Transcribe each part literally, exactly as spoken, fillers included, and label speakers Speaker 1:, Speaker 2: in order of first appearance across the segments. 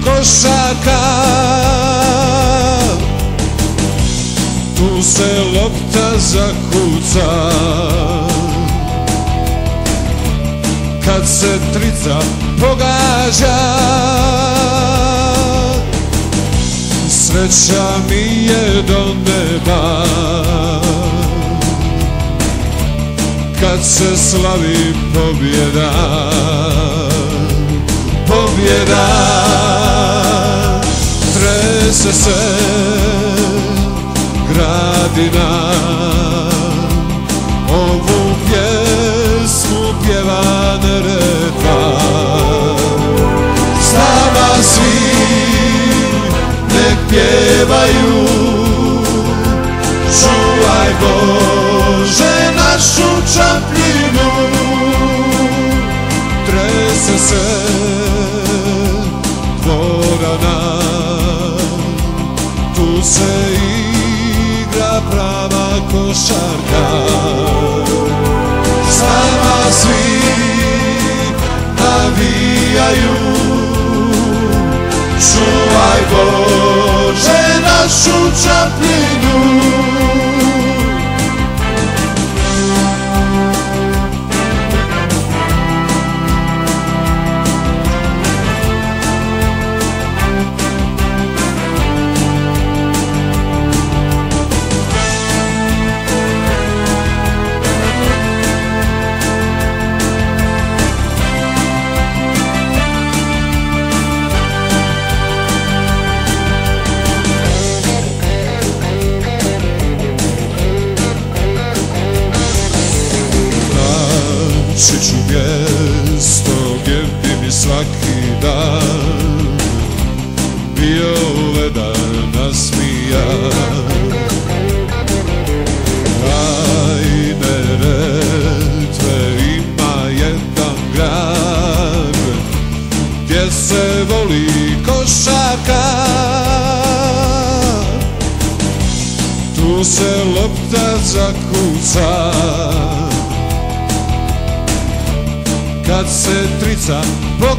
Speaker 1: košarka, tu se lopta zakuca, kad se trica pogađa, sreća mi je do neba, kad se slavi pobjeda, pobjeda. Trese se gradina, ovu pjesmu pjeva Neretva. S nama svi nek pjevaju, čuvaj Bože našu Čapljinu. Trese se dvorana, tu se igra prava košarka. S nama svi navijaju, čuvaj Bože našu Čapljinu. Naći ću mjesto gdje bi mi svaki dan bio ledan nasmijan. Kraj Neretve ima jedan grad gdje se voli košarka, tu se lopta zakuca, kad se trica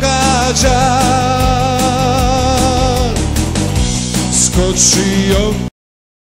Speaker 1: pogađa, skočio